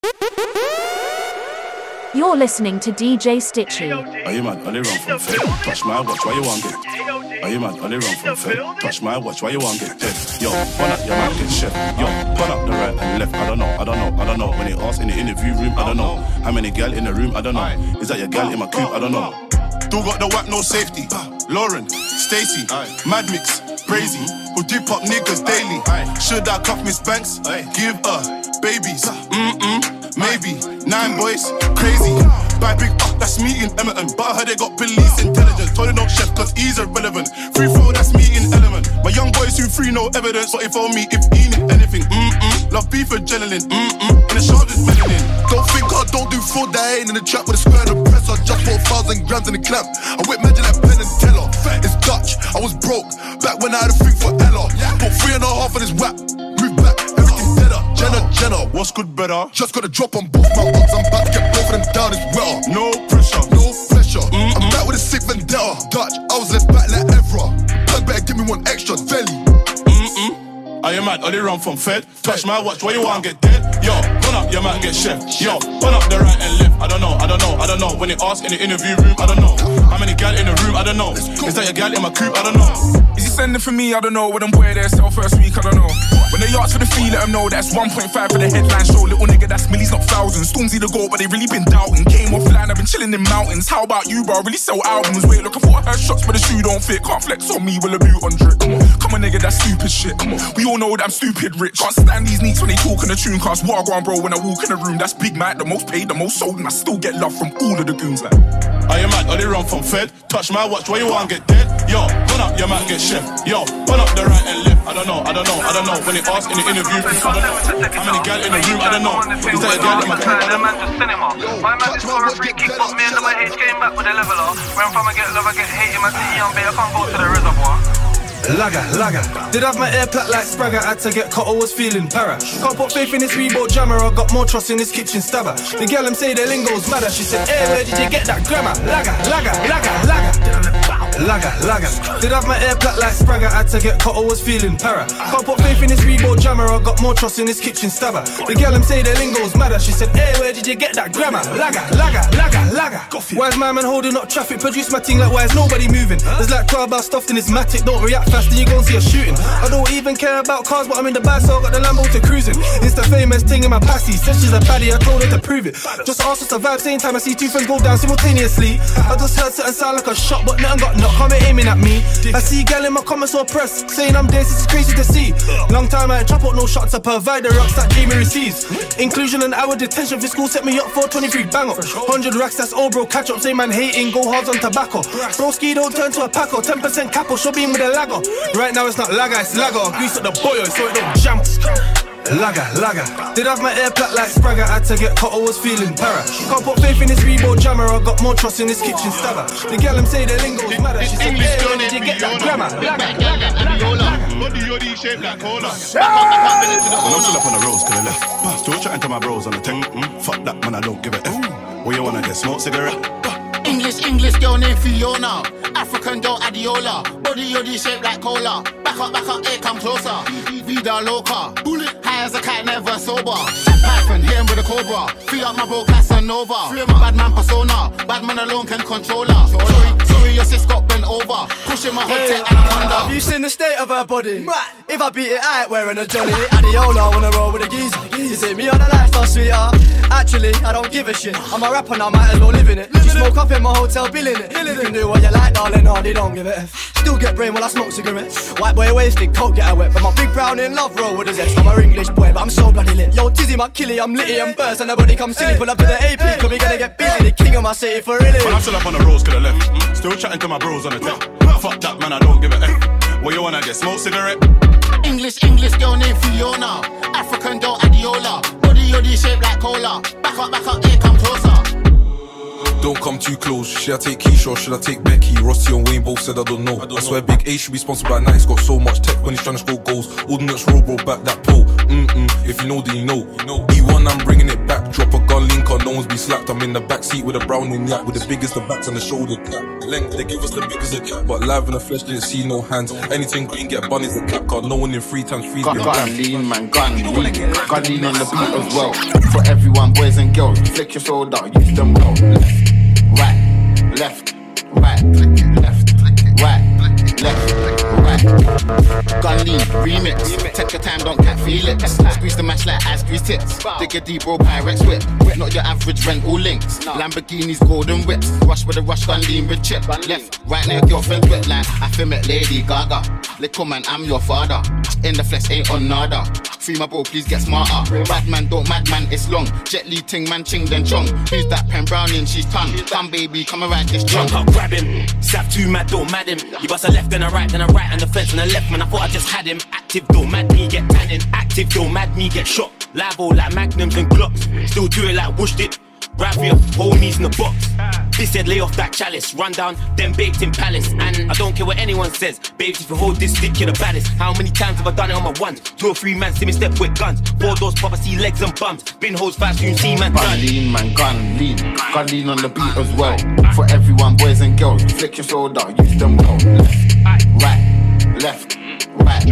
You're listening to DJ Stitchy. Are you mad? Only run from Fed. Touch my watch, why you want get? Are you mad? Only run from Fed. Touch my watch, why you want get dead? Yo, burn up your man get chef. Yo, burn up the right and left. I don't know. When they ask in the interview room, I don't know. How many gal in the room? I don't know. Is that your gal in my coupe? I don't know. Still got the whack, no safety. Lauren, Stacy, Mad Mix, Crazy, who dip up niggas daily. Should I cuff Miss Banks? Give her babies. Maybe 9 boys, crazy. Buy big up, that's me in Emerton. But I heard they got police intelligence. Told they don't chef cause he's irrelevant. Free throw, that's me in Element. My young boys who free, no evidence. But if on me, if he need anything, love beef adrenaline, in the shoulders melanin. Don't think I don't do fraud, that I ain't in the trap with a square and a press. I just bought 1,000 grams in the clamp. I whip magic like Penn and Teller. It's Dutch, I was broke, back when I had a thing for Ella. Put 3.5 on his whap, move back, everything's better. Jenna, What's good better? just got a drop on both my bucks. I'm about to get both of them down, it's wetter. No pressure. I'm back with a sick vendetta. Dutch, I was left back like Evra. Plug better give me one extra belly. Are you mad? Only run from Fed. Touch my watch, why you want get dead? Yo, burn up your man get chef. Yo, burn up the right and left. I don't know. When they ask in the interview room, I don't know. How many gal in the room? I don't know. Is that your gal in my coupe? I don't know. Is he sending for me? I don't know. When them boy there sell first week, I don't know. When they ask for the fee, let them know that's 1.5 for the headline show. Little nigga, that's millies, not thousands. Stormzy the goal, but they really been doubting. Came offline, I've been chilling in mountains. How about you, bro? Really sell albums. Wait, look, I thought I heard shots, but the shoe don't fit. Can't flex on me with a boot on drip. Come on, nigga, that's stupid shit. We all know that I'm stupid rich. Can't stand these neeks when they talk in the tune. Cause Wagwan, bro, when I walk in the room, that's Big Mac, the most paid, the most sold, and I still get love from all of the goons, like. Are you mad? Only run from Fed. Touch my watch, why you want get dead? Yo, burn up your man get chef. Yo, burn up the right and left. I don't know. When they ask in the interview, I don't know. How many gal in the room? I don't know. Is that a gal in my coupe? I don't know. My man just scored a free kick, but me and my H came back with a leveler. Where I'm from, I get love, I get hate in my city, young babe, I can't go to the reservoir. Lager. Did have my air plat like Spragger, had to get cut, I was feeling para. Can't put faith in this Reebok jammer, I got more trust in this kitchen stabber. The girl them say the lingo's madder, she said, hey, where did you get that grammar? Lager. Did have my air plat like Spragger, had to get cut, I was feeling para. Can't put faith in this Reebok jammer, I got more trust in this kitchen stabber. The girl them say the lingo's madder, she said, hey, where did you get that grammar? Lager. Why's my man holding up traffic? Produce my thing like why is nobody moving? There's like 12 bars stuffed in this matic, don't react fast, then you gon' see a shooting. I don't even care about cars, but I'm in the bag, so I got the Lambo to cruising. It's the famous thing in my passy. Said she's a baddie, I told her to prove it. Just asked us to vibe, same time I see two friends go down simultaneously. I just heard something sound like a shot, but nothing got knocked, come aiming at me. I see gal in my comments or press, saying I'm there, this is crazy to see. Long time I ain't chop out no shots to provide the rocks that Jamie receives. Inclusion and hour detention for school set me up for 23 bang up. 100 racks, that's all bro, catch up, say man hating, go hard on tobacco. Broski don't turn to a paco, 10% capo, show beam with a lago. Right now it's not lager, it's lager. Grease up the boil so it don't jam. Lager. Did have my air plat like Spragger, had to get cut, I was feeling para. Can't put faith in this Reebok jammer, I got more trust in this kitchen stabber. The girl them say the lingo's madder, she said, hey, where did you get that grammar? Body yoddy shaped like cola. When I'm still up on the roads, cause I left. Still chatting to my bros on the tech. Fuck that, man, I don't give a F. Where you wanna get smoke cigarette? English girl named Fiona. African girl Adiola. Body yoddy shaped like cola. Back up, here come closer. Vida loca. High as a cat, never sober. Python, hit him with a cobra. Free up my bro Casanova. Bad man persona. Bad man alone can control her. Sorry, your sis got bent over. Pushing my hot tech anaconda. Have you seen the state of her body? If I beat it, I ain't wearing a Johnny. Adiola wanna roll with a geezer. You see me on a lifestyle, sweetheart. Actually, I don't give a shit. I'm a rapper now, might as well live in it. You smoke up in my hotel bill in it. You can do what you like, darling, no, they don't give a F. Still get brain while I smoke cigarettes. White boy wasted, coke get her wet. But my big brown in love roll with a zest. I'm a English boy, but I'm so bloody lit. Yo, Tizzy, my killie, I'm litty and burst. And nobody come silly, pull up to the AP. Cause we gonna get busy, the king of my city for really. When I'm still up on the roads, could I left. Still chatting to my bros on the tech. Fuck that, man, I don't give a F. Where you wanna get smoke cigarette? English girl named Fiona. African girl Adiola. Body yoddy shaped like cola. Back up, here come closer. Don't come too close. Should I take Keisha or should I take Becky? Rossi and Wayne both said I don't know. I swear Big A should be sponsored by Nike. He's got so much tech when he's trying to score goals. Ordnance roll, bro, back that pole. If you know, then you know. E1, I'm bringing it back. Drop a gun link on, no one's be slapped. I'm I'm in the backseat with a brown in yak, with the biggest of backs and the shoulder cap. Length, they give us the biggest of cap, but live in the flesh didn't see no hands. Anything green, get bunnies the cap card. No one in 3 times 3. Gun lean, man, gun lean on the beat as well. For everyone, boys and girls, flick your shoulder, use them well. Right, left, right, left, right, left, right. Gun lean, remix. Take your time, don't cat feel it. Squeeze the match like ice cream tips. Dig a deep bro, Pyrex whip. Not your average rental links. Lamborghinis, golden whips. Rush with a rush, gun lean with chip. Left, right now, girlfriend's wet like I feel met Lady Gaga. Little man, I'm your father. In the flesh, ain't on nada. Free my bro, please get smarter. Bad man, don't mad man, it's long. Jet Li ting man, ching then chong. Who's that pen browning? She's tongue. Come baby, come around this trunk. Jump up, grab him. Sap too mad, don't mad him. You bust a left, then a right, then a right, and the fence and a left. Man, I thought I just had him. Active, don't mad me, get tanning. Active, don't mad me, get shot. Live all like magnums and glocks. Still do it like whoosh did. Right for your homies in the box. This said lay off that chalice. Run down, then baked in palace. And I don't care what anyone says. Babes, if you hold this stick, you're the baddest. How many times have I done it on my ones? 2 or 3 man see me step with guns. 4 doors pop, I see legs and bums. Bin holes fast, you see man done. Gun lean, man, gun lean. Gun lean on the beat as well. For everyone, boys and girls, flick your shoulder, use them well. Right, left, right,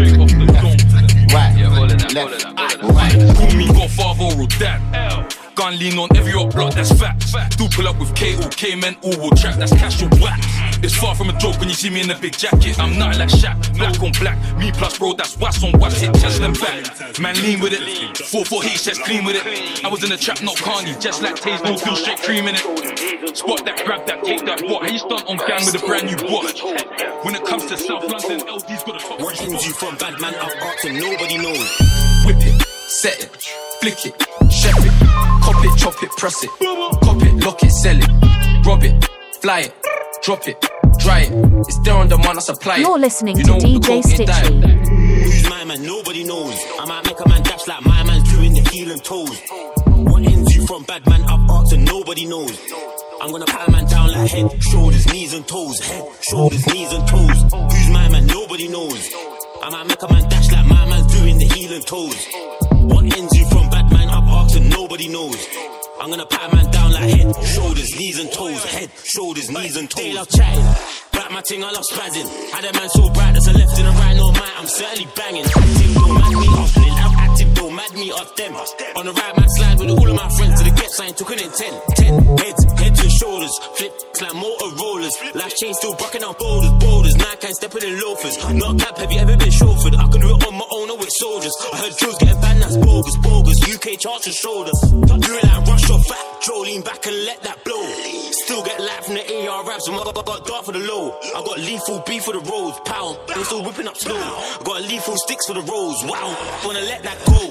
left, right. Call me Godfather or Dad. Gun lean on every up block, that's facts. Do pull up with KO, K-men, all will trap, that's cash or wax. It's far from a joke when you see me in a big jacket. I'm not like Shaq, black on black. Me plus bro, that's wax on wax, hit chest and back. Man lean with it, 4-4 H, just clean with it. I was in the trap, not Carney, just like Taze, no feel straight cream in it. Spot that, grab that, take that, what? How you stunt on gang with a brand new watch? When it comes to South London, LD's got a top. What brings you from bad man up art and nobody knows. Whip it, set it, flick it, chef it, cop it, chop it, press it, cop it, lock it, sell it, rob it, fly it, drop it, dry it. It's there on demand, I supply it. You're listening to DJ Stitchy. Who's my man? Nobody knows. I might make a man dash like my man's doing the heel and toes. What ends you from bad man up arts and nobody knows. I'm gonna pat a man down like head, shoulders, knees and toes. Head, shoulders, knees and toes. Who's my man? Nobody knows. I might make a man dash like my man's doing the heel and toes. What ends you from bad man up arcs and nobody knows. I'm gonna pat a man down like head, shoulders, knees and toes. Head, shoulders, knees and toes. They love chatting, back my ting, I love spazzing. Had a man so bright, there's a left and a right, no man, I'm certainly banging. Active, don't mad me off, active, don't mad me off them. On the right man slide with all of my friends to the get sign, took it in 10 heads, head to shoulders, flip like Motorollas. Life chain still bucking out boulders, Nike ain't stepping in loafers. Not cap, have you ever been chauffeured? I can do it on my own or with soldiers. I heard drills getting banned, that's bogus. UK charts and shoulders. Do it like rush or fat, Joe lean back and let that blow. Still get light from the AR raps, and I got dark for the low. I got lethal beef for the roads, pow, I'm still whipping up slow. I got lethal sticks for the rolls, wow, wanna let that go.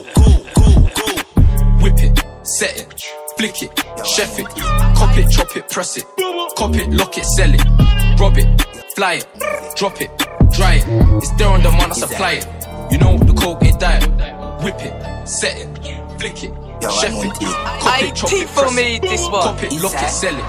Whip it, set it, flick it, chef it, cop it, chop it, press it, cop it, lock it, sell it, rob it, fly it, drop it, dry it. It's there on demand, I supply it. You know the coke ain't diet. Whip it, set it, flick it, chef it, cop it, chop it, press it, cop it, lock it, sell it.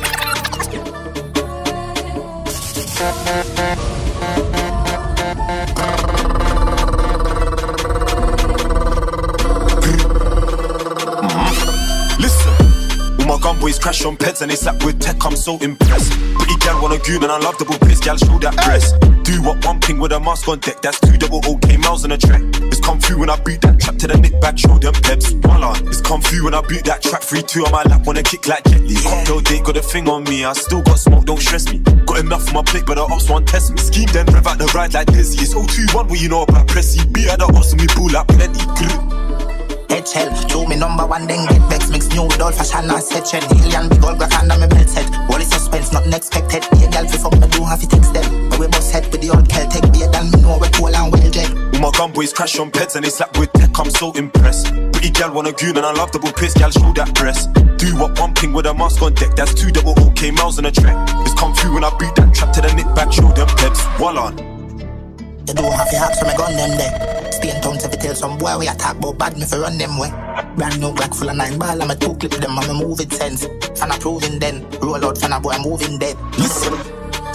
My gun boys crash on peds and they slap with tech, I'm so impressed. Pretty gal want a goon and I love double piss, gal show that breast. Do what one ping with a mask on deck, that's 2 double OK miles on a track. It's come through when I beat that trap to the neck back, show them peps, voila. It's come through when I beat that trap, 3-2 on my lap, wanna kick like Jet Li. Cocktail date, got a thing on me, I still got smoke, don't stress me. Got enough on my plate, but the ops won't test me. Scheme then, rev out the ride like Desi. It's 021, what you know about Pressy. Be at the ops and we pull up plenty. HL, show me number 1, then get vex. Mix new with old fashion and section. Alien big old black under my belt set. All is suspense, nothing expected. Be a girl fi fuck me, do have to text them. But we bust head with the old Celtic beard and me know we're cool and well jet. All my gun boys crash on peds and they slap with tech, I'm so impressed. Pretty gal want a goon and I love double piss, gal show that breast. Do what one ping with a mask on deck, that's 2 double OK miles on a track. It's come through when I beat that trap to the neck back, show them peps, voila. You do have to have some gun them there. Stay in town to tell some boy we attack about bad me for run them way. Brand new Glock full of 9 ball, I'm a 2 clip them, I'm a moving sense. Fan approving then, roll out fan a boy, I'm moving dead. Listen,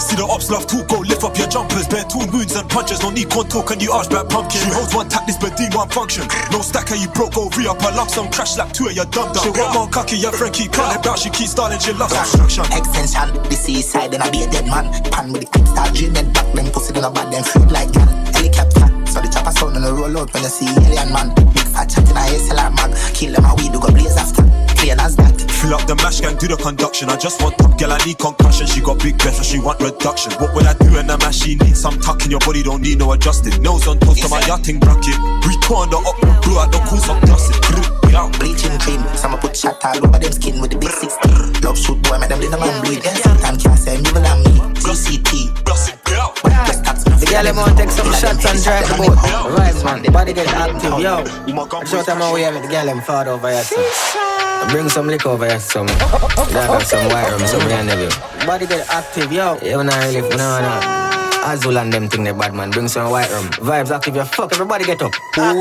See the ops love talk, go lift up your jumpers. Bare tool wounds and punches, no need contour, can you arch back pumpkin? She holds one tap, this but D one function. No stacker, you broke, go re-up her lump sum. Crash slap 2 of your dub. She want more cocky, your friend keep calling about. She keeps starting, she loves obstruction. Extension, the seaside, then I be a dead man. Pan with the quick start, dreaming back, then pussy in a bad, then float like that. Helicopter, so the chopper sound on the roll out when you see alien man. Big fat chat in a SLR mag. Kill them and we do go blaze after. Clean as that. Fill up the mash gang, do the conduction. I just want top girl, I need concussion. She got big breath and she want reduction. What would I do in the mash? She needs some tucking. Your body don't need no adjusting. Nose on toast to my yachting bracket. Return the up, blew out the cool, some dusting. Bleaching cream, some put shot all over them skin with the big 16. Love shoot boy, make them little man bleed. Sometimes can't say me and me. CCT. The girl them want take some shots and drive the boat. Vibes man, the body get active, yo. Show them how we have it, the girl them far over here, so. Bring some liquor over here, some. Drive some white rum, some behind the view. Body get active, yo. You wanna really, no. Azul and them thing they bad man, bring some white rum. Vibes active, you fuck, everybody get up. Oh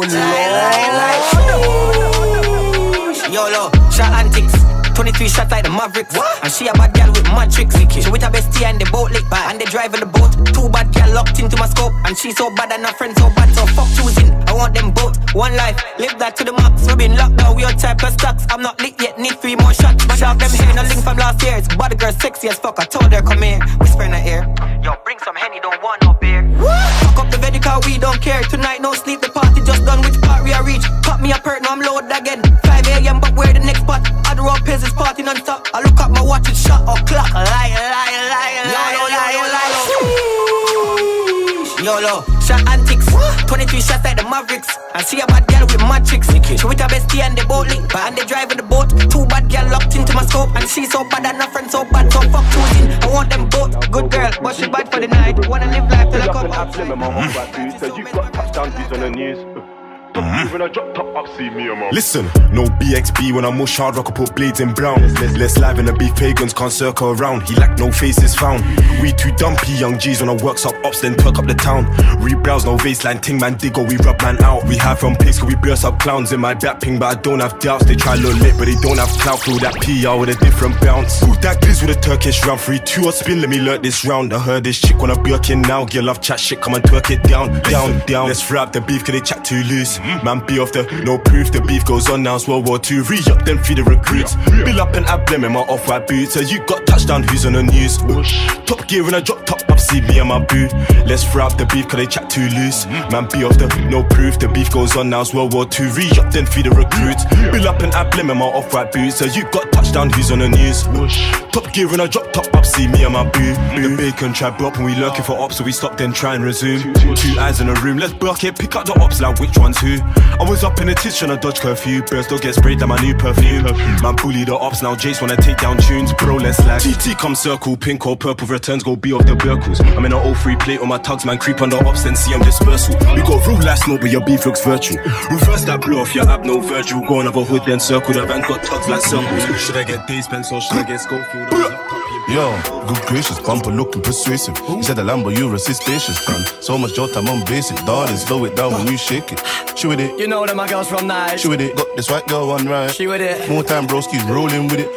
Lord. YOLO, shot antics. 23 shots like the Mavericks. What? And she a bad girl with mad tricks. She with her bestie and the boat lick. And they driving the boat. 2 bad girl locked into my scope. And she so bad and her friend so bad. So fuck choosing, I want them both. One life, live that to the max. We been locked down, we on type of stocks. I'm not lit yet, need 3 more shots. But off them here, no link from last year. It's body girl sexy as fuck, I told her come here. Whisper in her ear, yo, bring some Henny, don't want no beer. Fuck up the vedi car, we don't care. Tonight no sleep, the party just done. Which part we are reach? Pop me a perk, now I'm loaded again. 5 a.m. but where the next spot? I draw pills, it's party non-stop. I look up my watch, it's shot or clock. YOLO, shot antics. 23 shots like the Mavericks. And see a bad girl with mad tricks. She with her bestie and they boat link. And they driving the boat. 2 bad girl locked into my scope. And she so bad and her friend so bad. So fuck choosing, I want them both. Good girl, but she bad for the night. Wanna live life till I come outside. So you got touchdown views on the news. When I drop top up, see me, man. Listen, no BXB when I mush hard rock, I put blades in brown. Less live in the beef, pagans can't circle around. He lack no faces found. We too dumpy, young G's when I works up ops, then perk up the town. Rebrowse, no baseline, ting man dig or we rub man out. We hide from pigs, cause we burst up clowns in my back ping, but I don't have doubts. They try look lit, but they don't have clout. Through that PR with a different bounce. Ooh, that glizz with a Turkish round. 3-2 or spin, let me learn this round. I heard this chick wanna Birkin now. Girl love chat shit, come and twerk it down, down, down. Let's wrap the beef, cause they chat too loose. Man be off the no proof, the beef goes on now, it's World War II. Re-up them feed the recruits. Bill up and add them in my off-white boots. So you got touchdown, who's on the news? Top gear and I drop top up, see me and my boo. Let's fry up the beef, cause they chat too loose. Man be off the no proof, the beef goes on now, it's World War II. Re-up then feed the recruits. Bill up and add them in my off-white boots. So you got touchdown, who's on the news? Top gear and I drop top up, see me and my boo. The bacon trap up and we lurking for ops, so we stop then try and resume. 2 eyes in a room, let's buck it, pick up the ops like which one's who. I was up in the tits trying to dodge curfew. Birds don't get sprayed down my new perfume. Man bully the ops, now Jace wanna take down tunes. Bro, let's lag. TT come circle, pink or purple, returns go be off the Burkles. I'm in an 03 plate on my tugs, man creep on the ops and see them dispersal. We got real life smoke but your beef looks virtual. Reverse that blow off your app, no Virgil. Go on other hood then circle, the bank got tugs like circles. Should I get days spent or should I get Schofield? Yo, good gracious, bumper looking persuasive. You said the Lambo, you resist spacious, man. So much jot, I'm on basic. Darling, slow it down when you shake it. She with it. You know that my girl's from night. She with it. Got this white girl on right. She with it. More time, broski's rolling with it.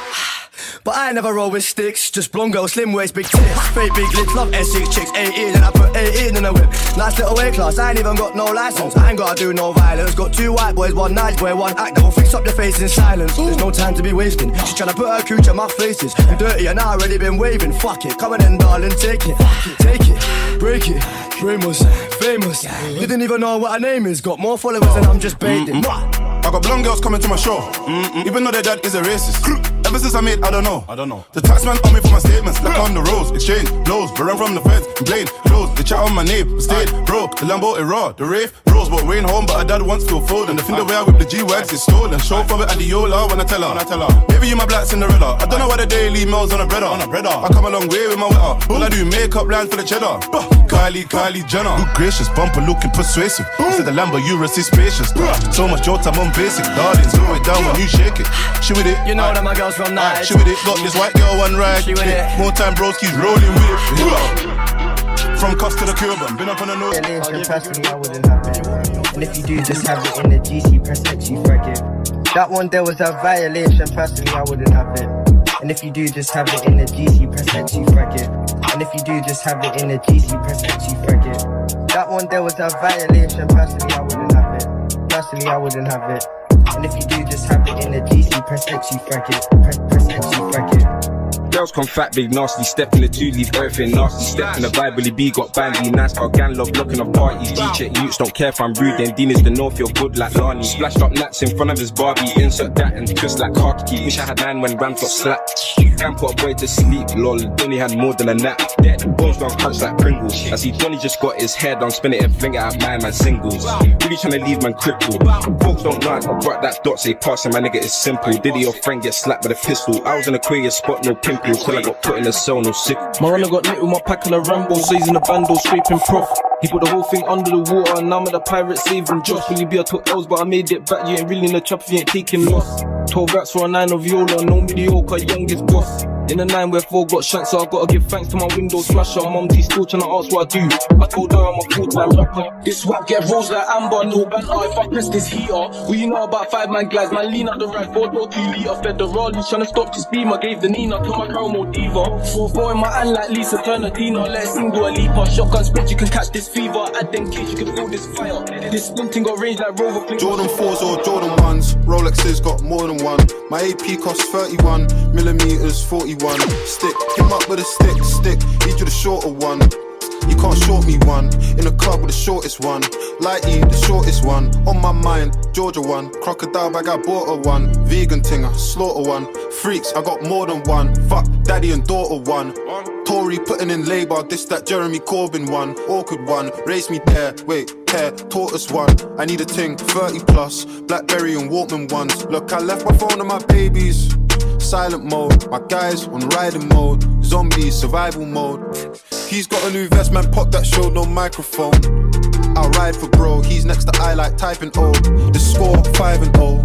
But I never roll with sticks, just blonde girl, slim waist, big tits. Fake big lips, love S6 chicks, 18, and I put 18 in a whip. Nice little weight class, I ain't even got no license. I ain't gotta do no violence. Got 2 white boys, 1 nice boy, 1 actor. We'll fix up the face in silence. There's no time to be wasting. She's tryna put her cooch on my faces. I'm dirty and I already been waving. Fuck it, come on in, darling, take it. Take it, break it. Ramos, famous. Didn't even know what her name is. Got more followers than I'm just baiting. I got blonde girls coming to my show, even though their dad is a racist. Ever since I made, I don't know. The taxman on me for my statements, like on the roads, exchange blows, but run from the feds, blade clothes. They chat on my name, stayed broke. The Lambo is raw, the rave rose, but Wayne home, but her dad wants to fold. And the thing the way I whip the G-Wags is stolen. Show for it at the Yola when I tell her. Maybe you my black Cinderella. I don't know why the daily mails on a breader. I come a long way with my wetter. All I do makeup lines for the cheddar. Kylie Jenner. Good gracious, bumper looking persuasive. You said the Lambo, you resist spacious. So much jokes, I'm on basic. Darling, slow it down when you shake it. She with it. You know that my girl's from night. She with it. Got this white girl on ride. She with it. More time broski's rolling with it. From Cuffs to the Cuban, been up on the nose. Personally, I wouldn't have it. And if you do, just have it in the GC press X, you frag it. That one there was a violation. Personally, I wouldn't have it. And if you do, just have it in the GC press X, you frag it. And And if you do, just have it in the GC, press X, you faggot. That one there was a violation, personally I wouldn't have it. Personally I wouldn't have it. And if you do, just have it in the GC, press X, you faggot. Press X, you faggot. Girls come fat, big, nasty, step in the two, leave everything nasty. Step in the Bible, B got bandy, nice, got gang love, blocking off parties. G-check youths, don't care if I'm rude, then Dean is the north, feel good like Lani. Splashed up nuts in front of his Barbie, insert that and twist like car key. Wish I had 9 when Rams got slapped. Can put a boy to sleep, lol, Donny had more than a nap. Dead, bones don't crunch like Pringles. I see Donny just got his hair done, spin it and fling it at my man singles. Really tryna leave man crippled. Folks don't know I brought that dot, say passing my nigga is simple. Diddy your friend get slapped with a pistol. I was in a queer spot, no pimple, till I got put in a cell, no sick. My runner got lit with my pack and a Rambo, seizing the bando, scraping prof. He put the whole thing under the water, and now I'm at the pirate saving Josh. Will you be I took L's, but I made it back. You ain't really in the trap if you ain't taking loss. 12 racks for a 9 of Viola, no mediocre, youngest boss. In the 9 where 4 got shanked, so I gotta give thanks to my window smasher. Mum T still tryna ask what I do. I told her I'm a full-time rapper. This swap get rose like Amber, no banter. If I press this heater, well you know about 5-man glides. Man lean out the right, 4 door 2 litre. Fed the rollies, tryna stop this beam. I gave the Nina to my caramel diva. 4-4 in my hand like Lisa Turner Dina. Let it sing, do a leaper. Shotgun sprint, you can catch this fever. Add them kids, you can feel this fire. This sprinting got range like Rover. Jordan 4s or Jordan 1s. Rolexes got more than one. My AP costs 31mm, 41. Stick, him up with a stick. Need you the shorter one. You can't short me one. In the club with the shortest one. Lighty, the shortest one. On my mind, Georgia one. Crocodile bag, I bought a one. Vegan tinger, slaughter one. Freaks, I got more than one. Fuck, daddy and daughter one. Tory putting in labour, this that Jeremy Corbyn one. Awkward one, race me there, wait, care, tortoise one. I need a ting, 30 plus, Blackberry and Walkman ones. Look, I left my phone on my babies. Silent mode, my guys on riding mode. Zombies, survival mode. He's got a new vest, man, pop that showed no microphone. I'll ride for bro, he's next to I like typing O. The score, 5-0,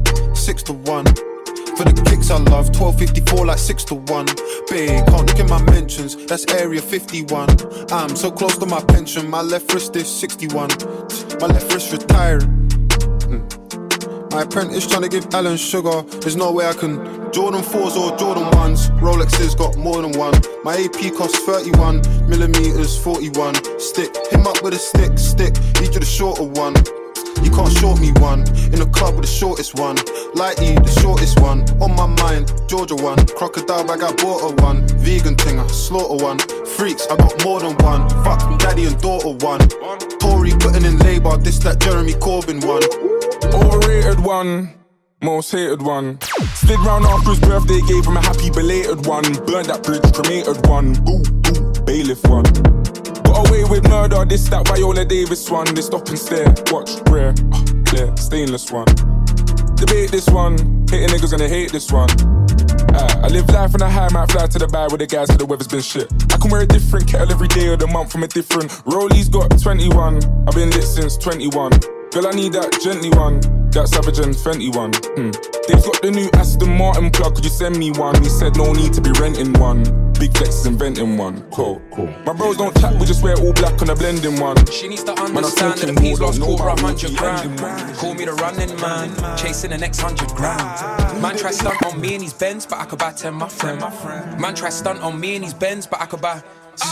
6-1. For the kicks I love, 12.54 like 6-1. Big, can't look in my mentions, that's area 51. I'm so close to my pension, my left wrist is 61. My left wrist retiring. My apprentice trying to give Alan sugar, there's no way I can. Jordan 4s or Jordan 1s, Rolexes got more than one. My AP costs 31mm, 41. Stick, him up with a stick. Need you the shorter one. You can't short me one. In the club with the shortest one. Lighty, the shortest one. On my mind, Georgia one. Crocodile bag, I bought a one. Vegan tinger, slaughter one. Freaks, I got more than one. Fuck, daddy and daughter one. Tory putting in labour, this that Jeremy Corbyn one. Overrated one, most hated one. Slid round after his birthday, gave him a happy belated one. Burned that bridge, cremated one. Ooh, bailiff one. Got away with murder, this that Viola Davis one. They stop and stare, watch, rare, clear, stainless one. Debate this one, hating niggas gonna hate this one. I live life on a high, might fly to the bar with the guys, cause the weather's been shit. I can wear a different kettle every day of the month from a different. Rollies got 21, I've been lit since 21. Girl, I need that gently one, that Savage and Fenty one. They've got the new Aston Martin plug, could you send me one? He said no need to be renting one. Big Flex is inventing one. Cool. My bros don't chat, we just wear all black on a blending one. She needs to understand that the P's lost quarter 100 grand. Call me the running man, chasing the next 100 grand. Man try stunt on me and his Benz, but I could buy 10 my friend. Man try stunt on me and his Benz, but I could buy.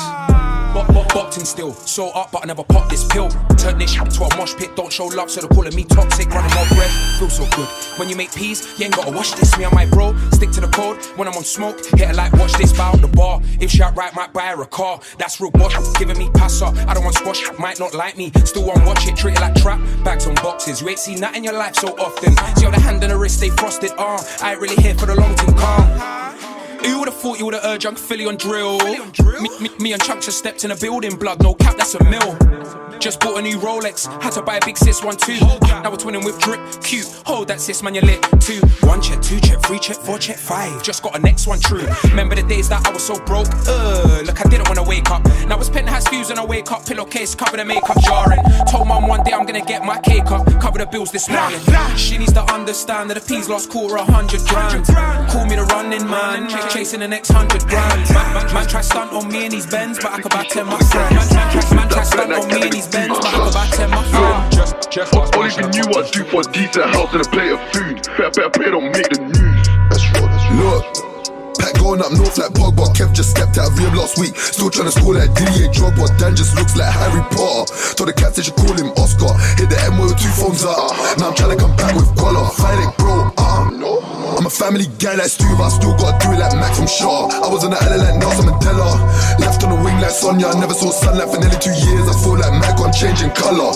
Boxing still, so up but I never pop this pill. Turn this shit to a mosh pit, don't show love so they're calling me toxic. Running more bread, feel so good. When you make peas, you ain't gotta wash this. Me and my bro, stick to the code. When I'm on smoke, hit her like watch this, bow the bar. If she outright might buy her a car. That's real boss, giving me passer. I don't want squash, might not like me. Still won't watch it, treat it like trap. Bags on boxes, you ain't seen that in your life so often. See how the hand and the wrist stay frosted, I ain't really here for the long thing, calm. Who would've thought you would've urged young Philly on drill? Me and Chunks just stepped in a building, blood, no cap, that's a mill. Just bought a new Rolex, had to buy a big sis one too. Now we're twinning with drip, cute. Hold that sis, man, you're lit too. 1 check, 2 check, 3 check, 4 check, 5. Just got a next one true. Remember the days that I was so broke? Look, I didn't wanna wake up. Now it's penthouse views and I wake up, pillowcase, cover the makeup jarring. Told mum one day I'm gonna get my cake up, cover the bills this morning. She needs to understand that the P's lost quarter 100 grand. Call me the running man, chasing the next 100 grand. Man try stunt on me and his Benz, but I could buy 10 my friend. Man try stunt on me and his Benz, but I could buy 10 my friend. Only thing you want to do for a decent house and a plate of food. Better play, don't make the news. That's raw, Look, pack going up north like Pogba. Kev just stepped out of rehab last week. Still trying to score like Didier Drogba. Dan just looks like Harry Potter. Told the cat they should call him Oscar. Hit the M with 2 phones up. Now I'm trying to come back with collar. Fight it, bro. No. I'm a family guy like Stu, but I still gotta do it like Max, I'm sure. I was on the island like Nelson Mandela. Left on the wing like Sonia. Never saw sunlight for nearly 2 years. I feel like Mac changing colour.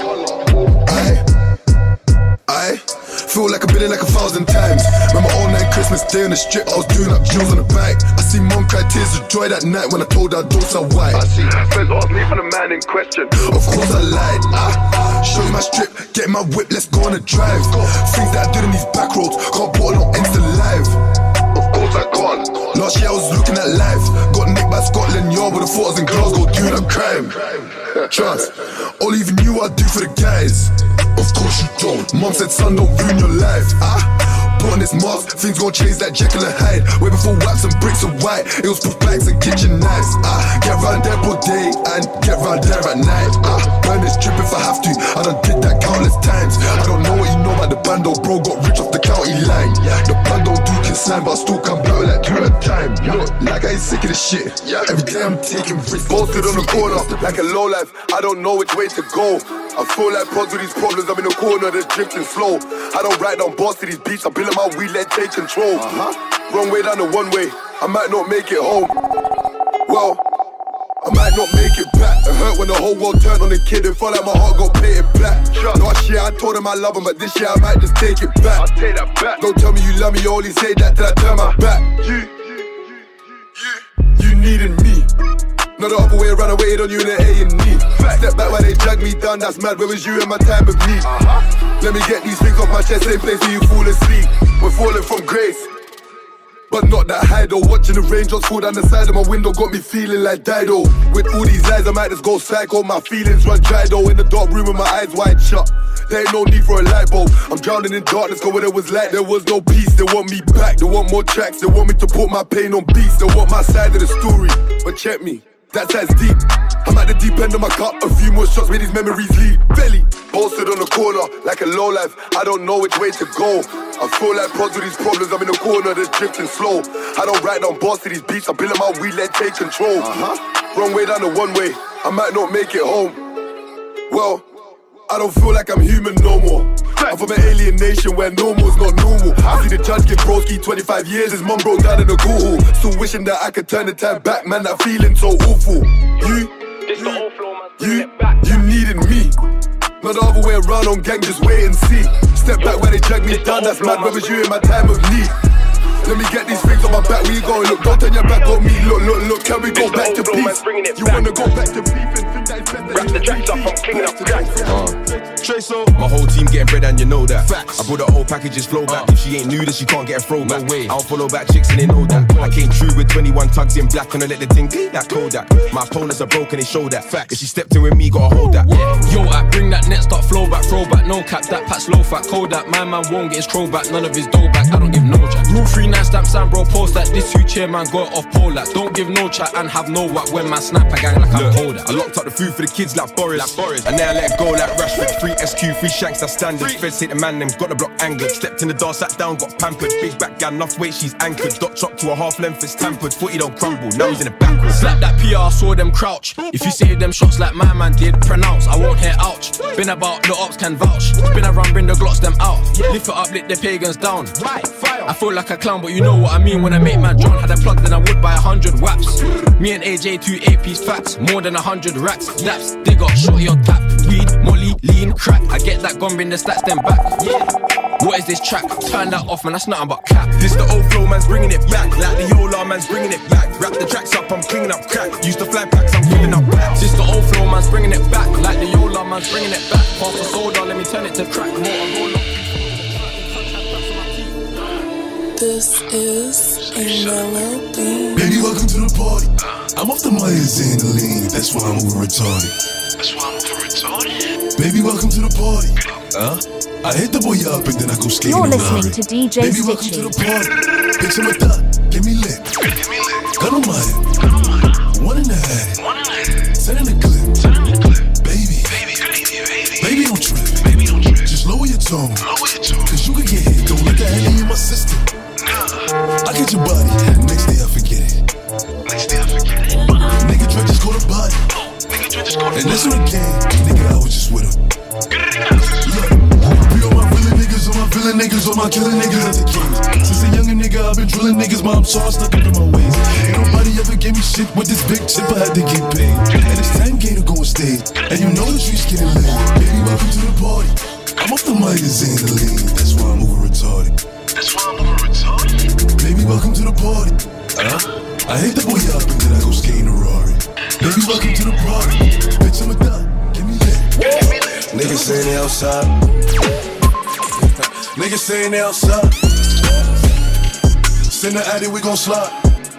I feel like I've been in like 1,000 times. Remember all night Christmas Day on the strip, I was doing up jewels on the bike. I see mom cry tears of joy that night when I told her don't sell white. I see friends ask me for the man in question. Of course I lied. Show you my strip, get in my whip, let's go on a drive. Things that I did in these back roads, can't put on Insta live. Of course I can't. Last year I was looking at life. Got nicked by Scotland Yard with the photos in Glasgow doing a crime. Trust, all even knew what I'd do for the guys. Of course you don't. Mom said son, don't ruin your life. Put on this mask, things gon' change like Jekyll and Hyde. Way before wax and bricks are white, it was for bags and kitchen knives. Get round there all day and get round there at night. Burn this trip if I have to, I done did that countless times. I don't know what you know about the bando, bro, got rich off the county line. The bando do consign, but I still come blow like 2 at a time. Look, like I ain't sick of this shit. Every day I'm taking risks. Posted on the corner, like a low life, I don't know which way to go. I feel like pods with these problems, I'm in the corner, they're drifting slow. I don't write down bars to these beats, I build up my wheel, let take control. Wrong way down the one way, I might not make it home. Well, I might not make it back. It hurt when the whole world turned on the kid and felt like my heart got painted black. Last year I told him I love him, but this year I might just take it back. I'll take that back. Don't tell me you love me, you only say that till I turn my back. You needed me. Not the other way around, I waited on you in the A&E. Step back while they drag me down, that's mad. Where was you in my time of need? Let me get these things off my chest, same place where you fall asleep. We're falling from grace, but not that high though. Watching the raindrops fall down the side of my window got me feeling like Dido. With all these lies, I might just go psycho. My feelings run dry though. In the dark room with my eyes wide shut, there ain't no need for a light bulb. I'm drowning in darkness, cause where there was light, there was no peace. They want me back, they want more tracks. They want me to put my pain on beats. They want my side of the story, but check me, that side's deep. I'm at the deep end of my cup. A few more shots, where these memories leave. Belly posted on the corner, like a low life. I don't know which way to go. I feel like pods with these problems, I'm in the corner, they're drifting slow. I don't write down bars to these beats, I build up my wheel, let take control. Wrong way down the one way, I might not make it home. Well, I don't feel like I'm human no more. I'm from an alien nation where normal's not normal. I see the judge get broski 25 years, his mum broke down in the Google. Still wishing that I could turn the time back, man, that feeling so awful. You needed me. Not the other way around on gang, just wait and see. Step back where they drag me down, that's mad. Where was you in my time of need? Let me get these things on my back, where you going? Look, don't turn your back on me. Look, can we go back to peace? You wanna go back to beef and think that it's better. Wrap the tracks up, I'm king up my whole team getting bread and you know that. Facts. I brought the whole packages flow back. If she ain't new, then she can't get a throwback. No way. I don't follow back chicks and they know that. I came true with 21 tugs in black and I let the thing be that Kodak. My opponents are broken, they show that. Facts. If she stepped in with me, gotta hold that. Yo, I bring that net, start flow back, throw back, no cap, that pat's low fat, Kodak. My man won't get his crow back, none of his dough back. I don't give no jack. Rule 39 stamp, Sam bro, post that. This huge chairman got off pole that. Don't give no chat and have no whack when man snap a gang like I'm cold. I locked up the food for the kids like Boris. And now I let go like Rashford. 3 SQ, 3 shanks, that's standard. Feds hit the man, them got the block angered. Stepped in the door, sat down, got pampered. Big back gal, enough weight, she's anchored. Dot chop to a half length, it's tampered. Footy don't crumble, now he's in the backwards. Slap that PR, saw them crouch. If you save them shots like my man did, pronounce, I won't hear ouch. Been about, the ops can vouch. Been around, bring the glocks them out. Lift it up, lit the pagans down. I feel like a clown, but you know what I mean when I make man John. Had a plug, then I would buy 100 waps. Me and AJ, 2 8-piece facts, more than 100 racks. Daps, they got shorty on tap. Weed, molly, lean, crack. I get that gun, bring the stats, then back. What is this track? Turn that off, man, that's nothing but cap. This the old flow, man's bringing it back. Like the Yola, man's bringing it back. Wrap the tracks up, I'm cleaning up crack. Used to fly packs, I'm giving up back. This the old flow, man's bringing it back. Like the Yola, man's bringing it back. Pass the soda, let me turn it to crack. This is a melody. Baby, welcome to the party. I'm off the Myers and the lean, that's why I'm over retarded. Baby, welcome to the party. I hit the boy up and then I go skating. You're listening to DJ Baby, welcome to the party. Picture my thought, give me lit. Gun on my head. 1 1/2. 10 in the clip. Baby, don't trip. Just lower your tone. Cause you can get hit. Don't let that hang in my system. I get your body. Next day I forget it. And this one again, nigga, I was just with him. Look, we all my villain niggas, all my villain niggas, all my killing niggas as a kid. Since a younger nigga, I've been drilling niggas, mom saw I stuck up in my ways. Ain't nobody ever gave me shit with this big chip, I had to get paid. And it's 10K to go on stage, and you know the streets getting lit. Baby, welcome to the party. I'm off the mic and saying the lean, that's why I'm over retarded. That's why I'm over retarded. Baby, welcome to the party. I hate the boy up and then I go skating a Rari. Baby, welcome to the party. Bitch, I'm a dog. Give me that. Niggas saying they outside. Niggas saying they outside. Send the addy, we gon' slide.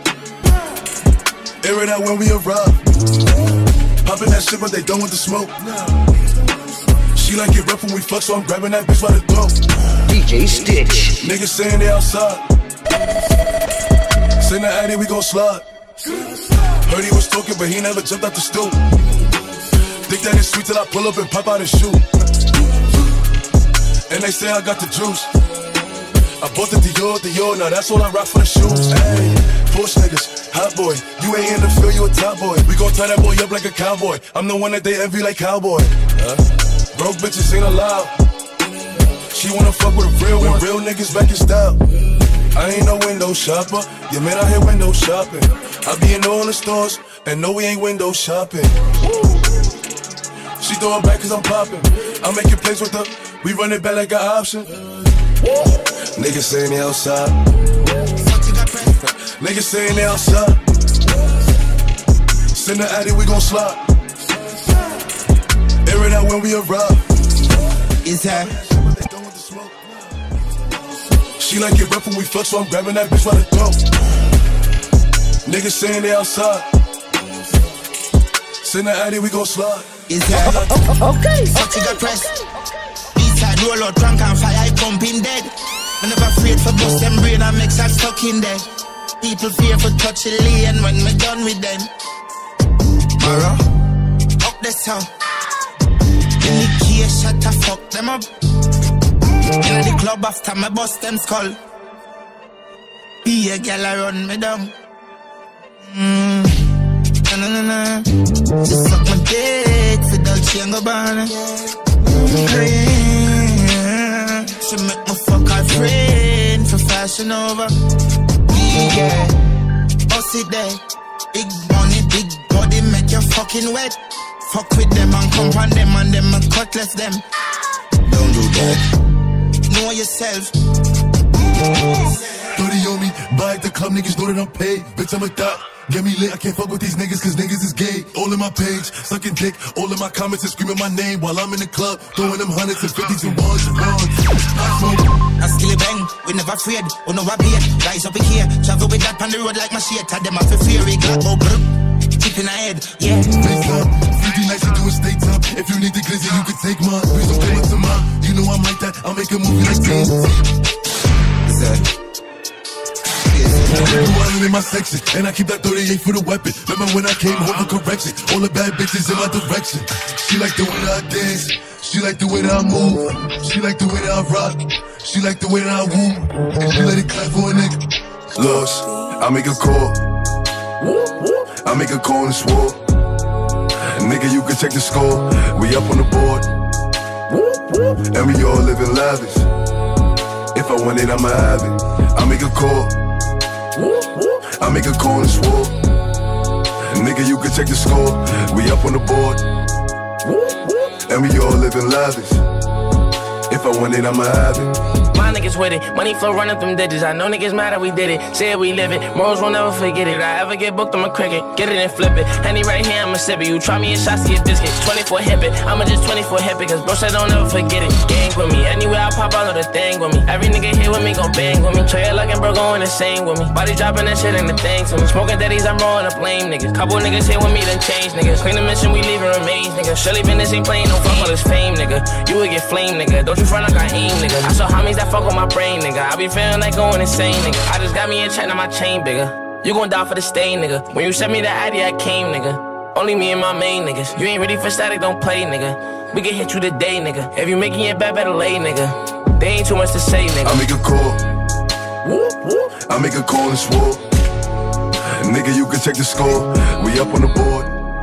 Air it out when we arrive. Poppin' that shit, but they don't want the smoke. She like it rough when we fuck, so I'm grabbing that bitch by the throat. DJ Stitch. Niggas saying they outside. Send the addy, we gon' slide. Heard he was talking, but he never jumped out the stool. Think that it's sweet till I pull up and pop out his shoe. And they say I got the juice. I bought the Dior, now that's all I rock for the shoes. Hey, push niggas, hot boy, you ain't in the field, you a top boy. We gon' tie that boy up like a cowboy. I'm the one that they envy like cowboy. Broke bitches ain't allowed. She wanna fuck with a real one, real niggas back in style. I ain't no window shopper, yeah man out here window shopping. I be in all the stores, and no we ain't window shopping. She throw it back cause I'm popping. I'm making plays with her, we run it back like an option. Niggas saying they outside. Niggas saying they outside. Send the addy, we gon' slide. Air it out when we arrive. Is that? She like it rough when we fuck, so I'm grabbing that bitch by the throat. Niggas saying they outside. Send the addy, we gon' slide. Is that? Okay. Fuck you got press. Eastside roll out drunk and fire, I pumping dead. I'm never afraid for bust them brain and make that stuck in there. People fear for touch the lane when we done with them. Mara, up the sound. In the key, shut the fuck them up. In the club after me bust them skull. Be a girl I run me down. Na. She suck my dick for Dolce & Gabbana. She make me fuck her friend for Fashion Over. Yeah, boss it there. Big money, big body, make you fucking wet. Fuck with them and come on them and them and cut left them. Don't do that. Know yourself. 30 on me, buy at the club, niggas know that I'm paid. Bitch, I'm a thot. Get me lit, I can't fuck with these niggas cause niggas is gay. All in my page, sucking dick, all in my comments and screaming my name while I'm in the club, throwing them hundreds and fifties and ones and ones. I still bang, we never afraid, oh no I beat. Rise up in here, travel with that on the road like my shit. Tell them I feel feary, glad go brr. Tip in the head, yeah. Face up, 50 nights to do a state top. If you need the glizzy, you can take mine. Please don't come up to mine. You know I'm like that, I'll make a movie like this. Is that? I'm in my section, and I keep that 38 for the weapon. Remember when I came home for correction? All the bad bitches in my direction. She like the way that I dance. She like the way that I move. She like the way that I rock. She like the way that I woo. And she let it clap for a nigga. Lost, I make a call. I make a call and swore. Nigga, you can check the score. We up on the board. And we all living lavish. If I want it, I'ma have it. I make a call. I make a call and swore. Nigga, you can check the score. We up on the board. And we all living lavish. If I want it, I'ma have it. My niggas with it, money flow running through digits. I know niggas mad that we did it, say we live it. Morals won't never forget it. I ever get booked, I'm a cricket, get it and flip it. Henny right here, I'ma sip it. You try me a shot, see a biscuit. 24 hip it, I'ma just 24 hip it. Cause bro said don't ever forget it. Gang with me, anywhere I pop, I know the thing with me. Every nigga here with me gon' bang with me. Trey looking bro going insane with me. Body dropping that shit and the thing to me. Smoking daddies, I'm rolling up lame niggas. Couple niggas here with me, then change niggas. Clean the mission, we leaving remains nigga. Shirley Business ain't playing no fuck all this fame nigga. You would get flame nigga. Don't you front like I aim nigga. I saw homies that fuck with my brain nigga. I be feeling like going insane nigga. I just got me a check, now my chain bigger. You gon' die for the stain nigga. When you sent me the addy, I came nigga. Only me and my main niggas. You ain't ready for static, don't play nigga. We can hit you today nigga. If you making it bad, better lay nigga. There ain't too much to say nigga. I make a call. I make a call and swore. Nigga, you can check the score. We up on the board.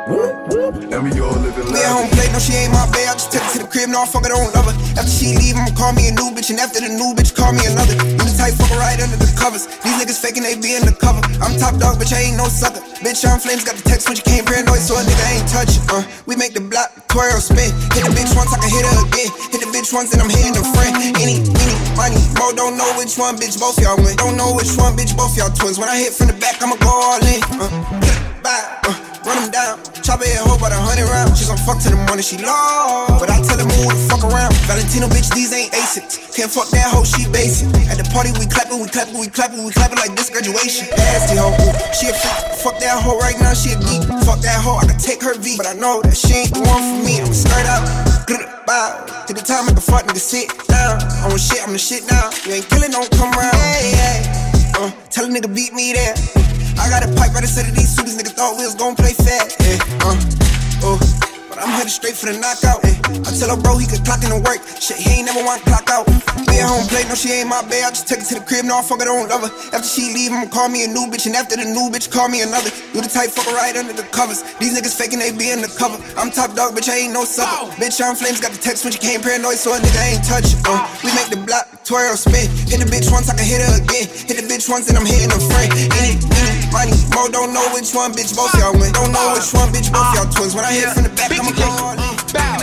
And we all living Me at home plate, no, she ain't my bae. I just took her to the crib, no, I fuck her, don't love her. After she leave, I'ma call me a new bitch, and after the new bitch, call me another. You the type fucker right under the covers. These niggas faking, they be in the cover. I'm top dog, bitch, I ain't no sucker. Bitch, I'm flames, got the text when you came paranoid, so a nigga ain't touch it. We make the block, twirl, spin. Hit the bitch once, I can hit her again. Hit the bitch once, and I'm hitting a friend. Any, money, mo, don't know which one, bitch, both y'all win. Don't know which one, bitch, both y'all twins. When I hit from the back, I'ma go all in. Run them down, chop her head hoe about 100 rounds. She gon' fuck to the morning, she low, but I tell her move the fuck around. Valentino bitch, these ain't Asics. Can't fuck that hoe, she basic. At the party we clappin', we clappin', we clappin', we clappin' like this graduation. Nasty hoe, she a freak. Fuck that hoe right now, she a geek. Fuck that hoe, I can take her V, but I know that she ain't the one for me. I'ma skirt out, bow. To the time, make a fuck nigga sit down. I want shit, I'm the shit now. You ain't killin', don't come around. Hey, tell a nigga beat me there. I got a pipe right instead of these suitors, niggas thought we was gon' play fat. But I'm headed straight for the knockout. I tell her bro he could clock in and work. Shit, he ain't never want to clock out. Me at home plate, no, she ain't my bae. I just took her to the crib, no, I fuck her, don't love her. After she leave, I'ma call me a new bitch, and after the new bitch, call me another. You the type fucker right under the covers. These niggas faking, they be in the cover. I'm top dog, bitch, I ain't no sucker. Bitch, I'm flames, got the text when she came paranoid, so a nigga ain't touch it. We make the block, twirl, spin. Hit the bitch once, I can hit her again. Hit the bitch once, and I'm hitting a friend. Any, money, mo, don't know which one, bitch, both y'all win. Don't know which one, bitch, both y'all twins. When I hit from the back, I'ma go all in. Bow.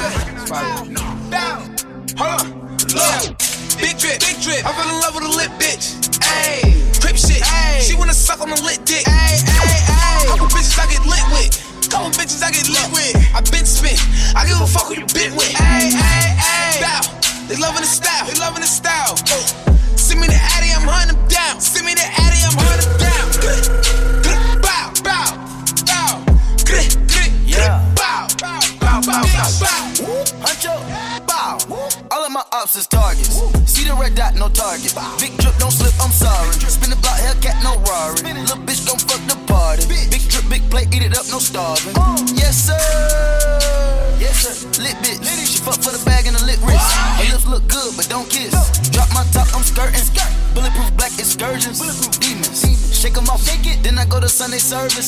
Hold on. Look. Big drip. I fell in love with a lit bitch. Ayy. Crip shit. Ay. She wanna suck on a lit dick. Ayy. Couple bitches I get lit with. I been spit. I give a fuck who you been with. Ayy. Bow. They loving the style. Send me the Addy, I'm hunting them down. Bow. Yeah. Bow. Huncho, bow. All of my ops is targets. See the red dot, no target. Big drip, don't slip, I'm sorry. Spin the block, Hellcat, no Rari. Little bitch gon' fuck the party. Big drip, big plate, eat it up, no starving. Yes sir. Lit bitch. She fuck for the bag and a lit wrist. Her lips look good, but don't kiss. Drop my top, I'm skirting. Bulletproof black excursions. Demons. Shake 'em off, then I go to Sunday service.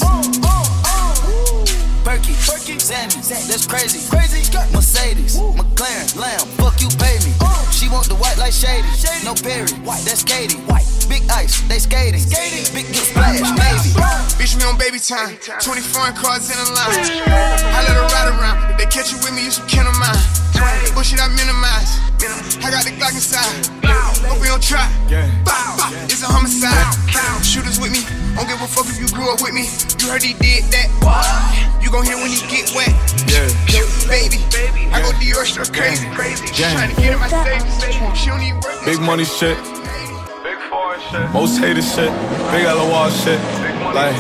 Perky, Sammy, that's crazy. Mercedes, McLaren, Lamb, fuck you, pay me. She want the white like Shady, no Perry, that's Katie. Big ice, they skating. Big good splash, Navy. Bitch, me on baby time, 20 foreign cars in a line. I let her ride around, if they catch you with me, you some kin of mine. Bullshit I minimize, I got the Glock inside. Hope we don't try, it's a homicide. Shooters with me, don't give a fuck if you grew up with me. You heard he did that, you gon' hear when he get wet. Baby, I go Dior straight crazy. She tryna get in my safe, she don't even work. Big money shit, most hated shit, big LOR shit. Like,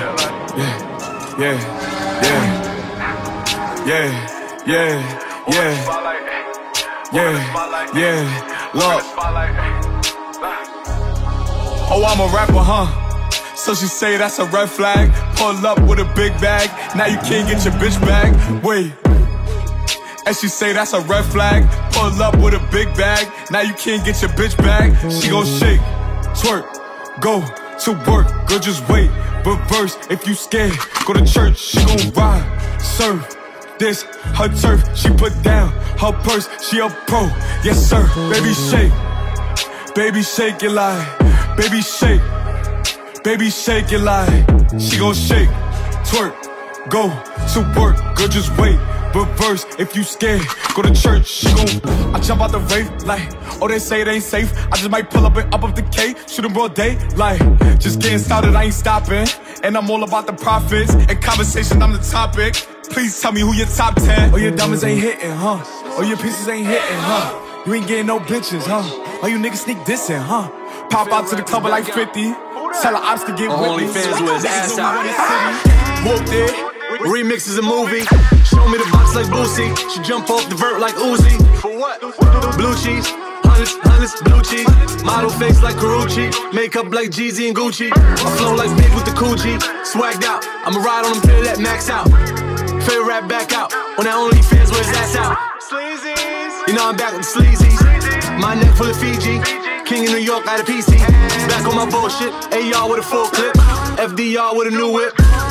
look. Oh, I'm a rapper, huh? So she say that's a red flag. Pull up with a big bag. Now you can't get your bitch back. Wait. And she say that's a red flag. Pull up with a big bag. Now you can't get your bitch back. She gon' shake, twerk, go to work. Girl, just wait. Reverse if you scared. Go to church. She gon' ride, serve. This her turf. She put down her purse. She a pro. Yes sir. Baby shake. Baby shake it like. Baby shake. Baby shake it like. She gon' shake, twerk, go to work. Girl, just wait. Reverse if you scared. Go to church. She gon' I jump out the rave like. Oh, they say it ain't safe. I just might pull up and up the K. Shoot 'em broad day like. Just getting started, I ain't stopping. And I'm all about the profits. And conversation, I'm the topic. Please tell me who your top 10. Oh, your diamonds ain't hitting, huh? Oh, your pieces ain't hitting, huh? You ain't getting no bitches, huh? Oh, you niggas sneak dissing, huh? Pop out to the club at like 50. Tell her ops to get with me. Only fans with his ass out. Whooped it. Remix is a movie. Show me the box like Boosie. She jump off the vert like Uzi. For what? Blue cheese. Hundreds, blue cheese. Model face like Karuchi. Makeup like Jeezy and Gucci. I flow like big with the Coochie. Swagged out. I'ma ride on them till that max out. Favorite rap back out. On that only fans with his ass out. You know I'm back with the sleazies. My neck full of Fiji. King in New York, out of PC. Back on my bullshit. AR with a full clip. FDR with a new whip.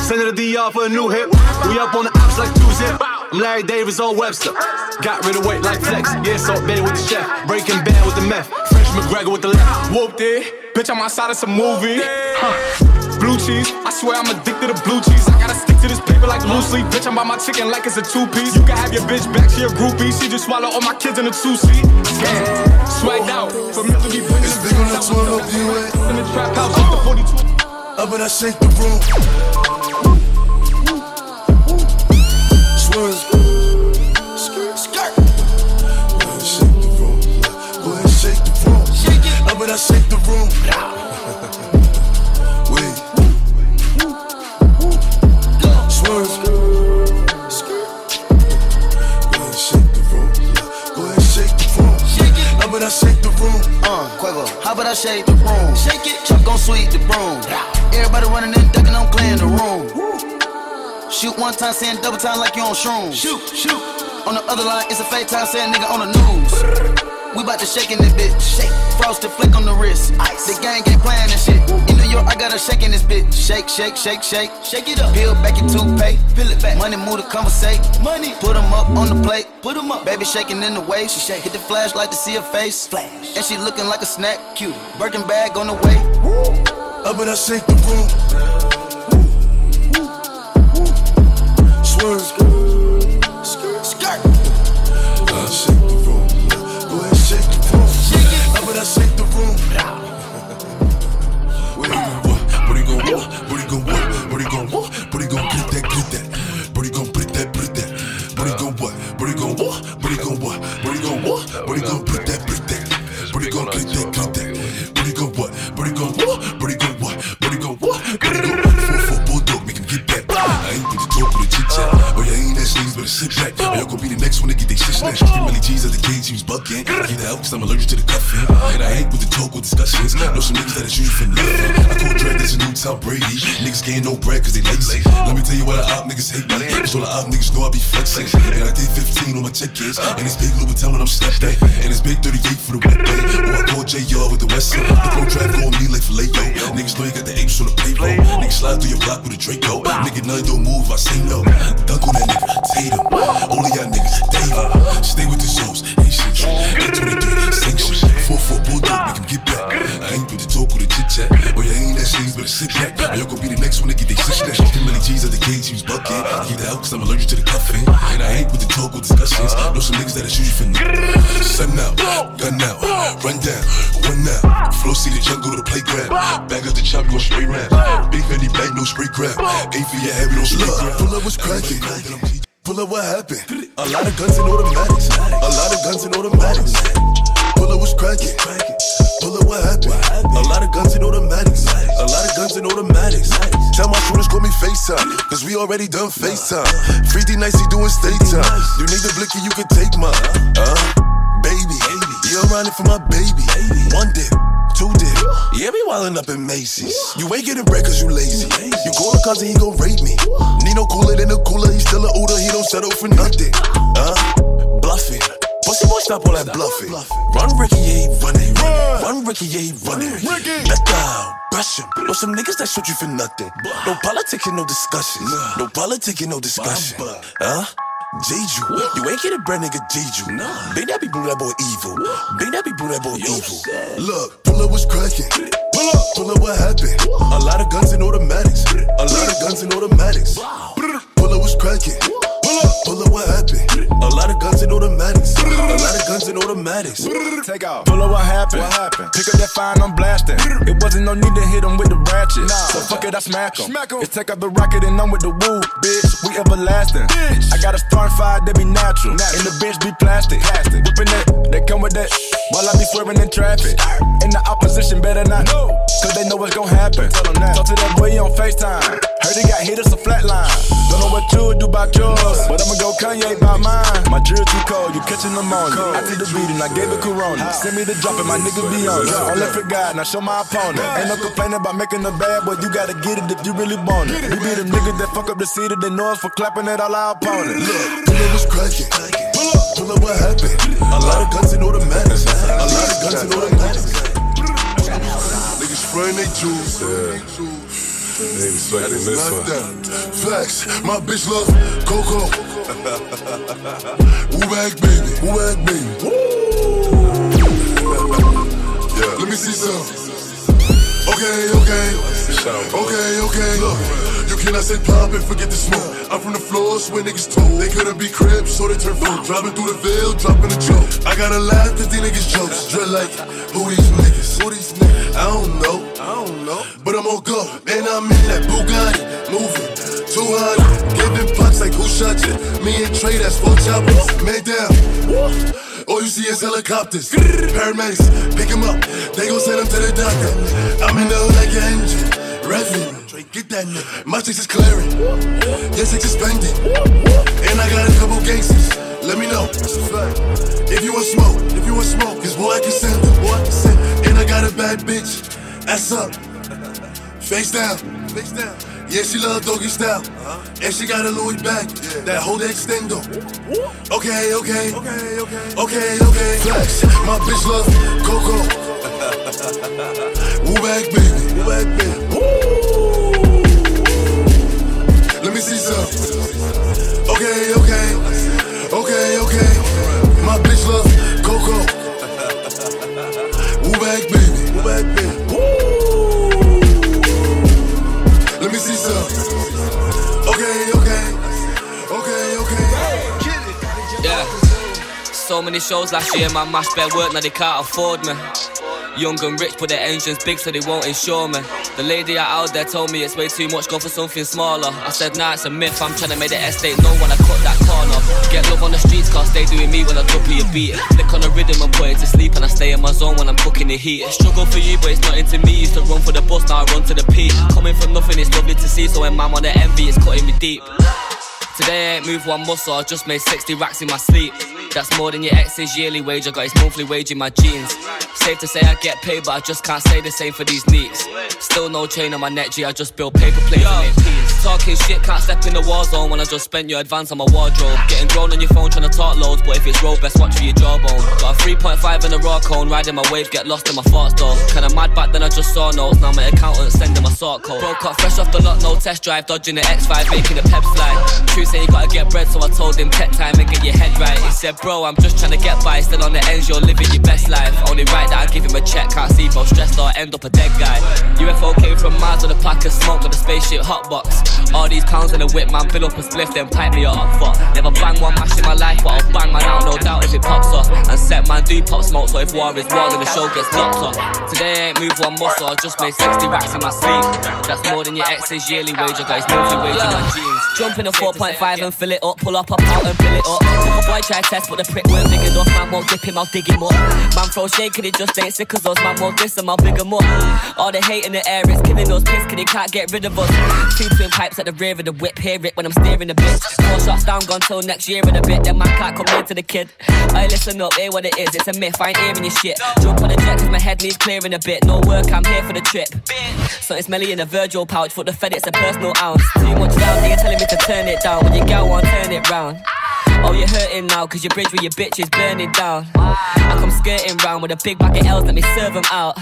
Send it to DR for a new hit. We up on the apps like 2-zip. I'm Larry Davis on Webster. Got rid of weight like Flex. Yeah, Salt Bay with the chef. Breaking Bad with the meth. French McGregor with the left. Whooped it. Bitch, I'm outside of some movie. Blue cheese. I swear I'm addicted to blue cheese. I gotta stick to this paper like loose leaf. Bitch, I'm by my chicken like it's a 2-piece. You can have your bitch back, she a groupie. She just swallow all my kids in a 2-seat. Yeah, swagged out. For me to be bringing it's big on that 12 you in the trap house with the 42. Up and I shake the room. Swerve. Skirt. Go ahead, shake the room. Go ahead, shake the room. Shake it. Up and I shake the room. Wait. Swerve. Go ahead, shake the room. Go ahead, shake the room. Shake it. Up and I shake the room. Quavo, how about I shake the room? Shake it. Chuck gon' sweep the broom. Everybody running and ducking, I'm clearing the room. Shoot one time, saying double time like you on shrooms. Shoot. On the other line, it's a fake time, saying nigga on the news. We bout to shake in this bitch. Shake. Frosted flick on the wrist. Ice. The gang ain't playing this shit. In New York, I got a shake in this bitch. Shake. Shake it up. Peel back your toothpaste. Peel it back. Money move to conversate. Money. Put them up on the plate. Put them up. Baby shaking in the waist. She shake. Hit the flashlight to see her face. Flash. And she looking like a snack. Cute. Birkin bag on the way. Up and I shake the room. Swerve. Skirt. I shake the room. Go ahead, shake the room. Up and I shake the room. What he gon' what? What he gon' what? What he gon' what? What he gon' get that? What he gon' put that? What he gon' what? What he gon' what? What he gon' what? What he gon' what? What he gon' put that? What he gon' get that? What he gon' what? What he gon' what? What he gon' what? What he gon' what? What he gon' what? For bulldog, make him get back. I ain't with the talk with the chit chat. Oh yeah, ain't that shit, but a sit back. Oh, y'all gon' be the next one to get they shit snatched. Really G's at the cage, he was bucking. I get out cause I'm allergic to the cuffing. And I hate with the talk with discussions. Know some niggas that is usually for nothing. I call Drake, that's a new Tom Brady. Niggas getting no bread cause they lazy. Let me tell you why the op niggas hate me. Cause all the op niggas know I be flexing. And I did 15 on my check-ins. And it's big Louboutin when I'm stepped in. And it's big 38 for the wet day. Or I call JR with the West Side. The pro traffic on me like Filet-O. Niggas know you got the apes on the payroll. Niggas slide through your block with a Draco. Nigga, none don't move, I say no. Dunk on that nigga, Tatum. Only y'all niggas, David. Stay with the souls, ain't shit. 823, sanction. 4-4 bulldog, make him get back. I ain't with the talk with the chit chat. Oh yeah, ain't that shit, but a sit back. And y'all gon' be the next one to get they shit snatched. Really G's at the cage, he was bucking. I get out cause I'm allergic to the cuffing. And I ain't with the talk with discussions. Know some niggas that is usually for nothing. Sun out, gun out, run down, one out. Flow see the jungle to the playground. Bag up the chop, you gon' straight rap. Big Fendi black, no spray crap. Ain't for your head, we don't spray crap. Pull up what's cracking. Pull up what happened. A lot of guns and automatics. A lot of guns and automatics. Pull up what's cracking. Pull up what happened. A lot of guns and automatics. A lot of guns and automatics. Tell my shooters call me FaceTime, cause we already done FaceTime. 3D nights he doing state time. You need the blicky, you can take mine. Baby, yeah, I'm riding for my baby. 1 dip, 2 dip. Yeah, me wildin' up in Macy's. You ain't getting bread cause you lazy. You call a cousin, he gon' rape me. Nino cooler than a cooler, he still a Uda, he don't settle for nothing. Bluffing. Pussy boy, stop all that bluffing. Run Ricky, yeah, he running. Run Ricky, yeah, he running. Let down, brush him. Know some niggas that shoot you for nothing. No politicking, no discussions. No politicking, no discussion. Jeju, you ain't getting bread, nigga, Jeju. Big that be blue, that boy evil. Big that be blue, that boy evil. Look, pull up what's cracking. Pull up what happened. A lot of guns and automatics. A lot of guns and automatics. Pull up what's cracking. Pull up what happened. A lot of guns and automatics. A lot of guns and automatics. Take off. Pull up what happened. Pick up that fine, I'm blasting. It wasn't no need to hit him with the ratchet. So fuck it, I smack him. It's take out the rocket and I'm with the woo, bitch. We everlasting. I got a starting fire, they be natural. And the bitch be plastic. Whipping that, they come with that. While I be swerving in traffic. In the opposition, better not know. Cause they know what's gon' happen. Talk to that boy on FaceTime. Heard he got hit, it's a flat line. Don't know what you would do about yours, but I'ma go Kanye by mine. My drill too cold, you catching them on you. I did the beating, I gave it Corona. Send me the drop and my niggas be on it. All left for God, now show my opponent. Ain't no complaining about making a bad, but you gotta get it if you really want it. We be them niggas that fuck up the city, they know us for clapping at all our opponents. Look, pull up what's cracking. Pull up what happened. A lot of guns and automatics. A lot of guns and automatics. Niggas spraying they juice. That is not that. Flex, my bitch love Coco. Woo back, baby. Woo back, baby. Yeah. Let me see some. Okay. Look, you cannot say pop and forget the smoke. I'm from the floors where niggas told they couldn't be cribs, so they turn food. Driving through the veil, dropping a joke. I gotta laugh cause these niggas jokes. Dread like, who these niggas? I don't know. But I'm on go, and I'm in that Bugatti, moving 200, giving pucks like who shot you? Me and Trey, that's 4 choppers. Man down. All you see is helicopters, paramedics, pick him up, they gon' send him to the doctor. I'm in the hood like an engine, revving, get that nigga. My chicks is clearing, yes, it's suspended. And I got a couple gangsters, let me know. If you want smoke, cause boy I can send them, And I got a bad bitch, ass up, face down. Yeah, she love doggy style, and she got a Louis bag, that whole extendo. Okay. Flex, my bitch love Coco. Woo back, baby. Let me see some. Okay. My bitch love Coco. Woo back, baby. Let me see some. Okay. Yeah. So many shows last year, my mash bare work, now they can't afford me. Young and rich, but their engine's big, so they won't insure me. The lady out there told me it's way too much, go for something smaller. I said, nah, it's a myth, I'm trying to make the estate known when I cut that corner. Get love on the streets, cause they doing me when I drop you a beat. Flick on the rhythm and put it to sleep, and I stay in my zone when I'm cooking the heat. Struggle for you, but it's not into me. Used to run for the bus, now I run to the peak. Coming from nothing, it's lovely to see, so when man on the envy, it's cutting me deep. Today I ain't moved one muscle, I just made 60 racks in my sleep. That's more than your ex's yearly wage, I got his monthly wage in my jeans. Safe to say I get paid, but I just can't say the same for these neeks. Still no chain on my neck, G, I just build paper plates and make peas. Talking shit, can't step in the war zone when I just spent your advance on my wardrobe. Getting drawn on your phone trying to talk loads, but if it's road, best watch for your jawbone. Got a 3.5 in a raw cone, riding my wave, get lost in my thoughts though. Kinda mad back then I just saw notes, now my accountant sending my sort code. Broke up fresh off the lot, no test drive, dodging the X5, making the peps fly. True say you gotta get bread, so I told him tech time and get your head right. He said, bro, I'm just trying to get by, still on the ends, you're living your best life. Only right that I give him a check, can't see if I'm stressed or I end up a dead guy. UFO came from Mars with a pack of smoke with a spaceship hotbox. All these pounds in a whip, man, fill up a spliff, then pipe me a hot fuck. Never bang one mash in my life, but I'll bang man out, no doubt if it pops up. And set man do pop smoke, so if war is war, then the show gets knocked up. Today I ain't moved one muscle, I just made 60 racks in my sleep. That's more than your ex's yearly wage, I got his monthly wage in my jeans. Jump in a 4.5 and fill it up, pull up, pop out and fill it up. If a boy try to test, but the prick weren't big enough, man won't dip him, I'll dig him up. Man throw shake and it just ain't sick as us, man won't diss him, I'll big him up. All the hate in the air is killing us, piss cause they can't get rid of us. 2 twin pipes at the rear of the whip, hear it when I'm steering the bitch. 4 shots down, gone till next year and a bit, then man can't come near to the kid. I listen up, hear what it is, it's a myth, I ain't hearing your shit. Jump on the jet cause my head needs clearing a bit, no work, I'm here for the trip. So it's Melly in a Virgil pouch, foot the Fed, it's a personal ounce. Too much down, you're telling me to turn it down, when you go on, turn it round. Oh, you're hurting now, cause your bridge with your bitch is burning down. I come skirting round with a big bag of L's, let me serve them out.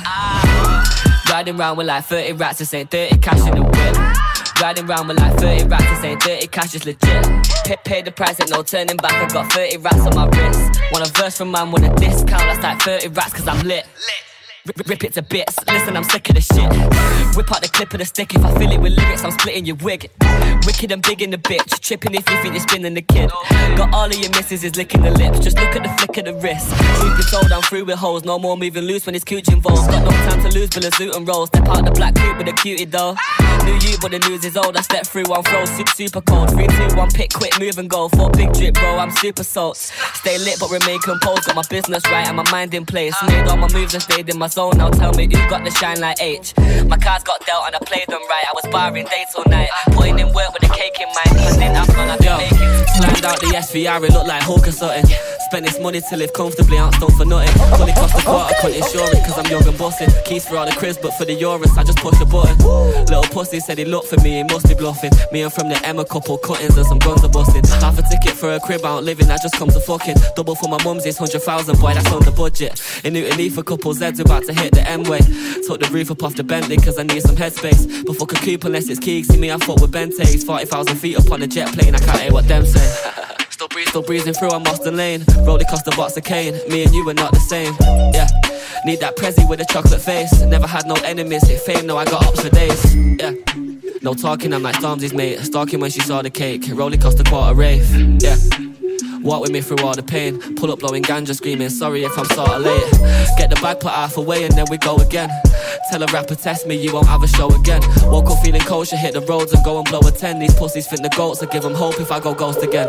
Riding round with like 30 rats, this ain't dirty cash in the whip. Riding round with like 30 rats, this ain't dirty cash, it's legit. Pay the price, ain't no turning back, I got 30 rats on my wrist. Want a verse from man with a discount, that's like 30 rats cause I'm lit. Rip it to bits, listen I'm sick of the shit. Whip out the clip of the stick, if I fill it with lyrics I'm splitting your wig. Wicked and big in the bitch, tripping if you think you're spinning the kid. Got all of your misses is licking the lips, just look at the flick of the wrist. Truth be told I'm through with hoes, no more moving loose when it's cooch involved. Got no time to lose, Bill a zoot and roll. Step out the black coupe with a cutie though. New you but the news is old, I step through one throw, super cold. 3, 2, 1 pick, quick move and go. 4 big drip bro, I'm super salt. Stay lit but remain composed, got my business right and my mind in place. Made all my moves and stayed in my zone, now tell me who got the shine like H. My cards got dealt and I played them right, I was barring dates all night. Putting in work with a cake in mind, I didn't have fun, I didn't make it. Slammed out the SVR, it looked like Hulk or something. Spend this money to live comfortably, I don't for nothing. Fully cost a quarter, couldn't insure it, cause I'm young and bossing. Keys for all the cribs, but for the Eurus, I just push a button. Little pussy said he looked for me, he must be bluffing. Me and from the M, a couple cuttings and some guns are busting. Half a ticket for a crib, I don't live in, that just comes to fucking. Double for my mum's, it's 100,000, boy, that's on the budget. In Newton Heath, a couple Zeds about to hit the M-way. Took the roof up off the Bentley, cause I need some headspace. But fuck a coupe unless it's Keeks, see me, I fuck with Bente's. 40,000 feet up on the jet plane, I can't hear what them say. Still breezing through on Moston Lane. Rolly cost a box of cane. Me and you are not the same. Yeah. Need that Prezi with a chocolate face. Never had no enemies, hit fame, no I got ups for days. Yeah. No talking, I'm like Stormzy's mate. Stalking when she saw the cake. Rolly cost a quarter rave. Yeah. Walk with me through all the pain. Pull up blowing ganja, screaming sorry if I'm sorta late. Get the bag put half away and then we go again. Tell a rapper test me, you won't have a show again. Woke up feeling kosher, hit the roads and go and blow a 10. These pussies think the goats, I give them hope if I go ghost again.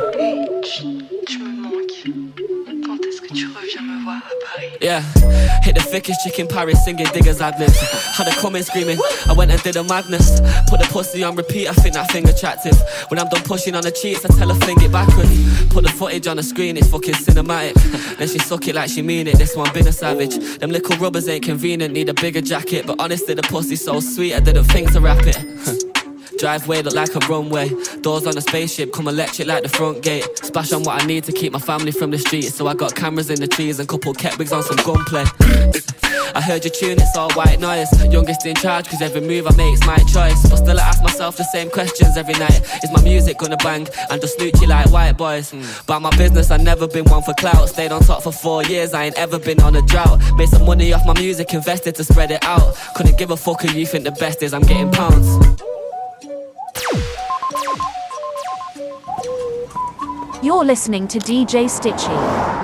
Yeah, hit the thickest chick in Paris singing diggers ad-libs. Had her coming screaming, I went and did a madness. Put the pussy on repeat, I think that thing attractive. When I'm done pushing on the cheeks, I tell her fling it backwards. Put the footage on the screen, it's fucking cinematic. Then she suck it like she mean it, this one been a savage. Them little rubbers ain't convenient, need a bigger jacket. But honestly the pussy's so sweet, I didn't think to wrap it. Driveway look like a runway. Doors on a spaceship, come electric like the front gate. Splash on what I need to keep my family from the streets. So I got cameras in the trees and couple Ketwigs on some gunplay. I heard your tune, it's all white noise. Youngest in charge, cause every move I make's my choice. But still I ask myself the same questions every night. Is my music gonna bang? And just snoochie like white boys. About my business, I never been one for clout. Stayed on top for 4 years, I ain't ever been on a drought. Made some money off my music, invested to spread it out. Couldn't give a fuck who you think the best is, I'm getting pounds. You're listening to DJ Stitchy.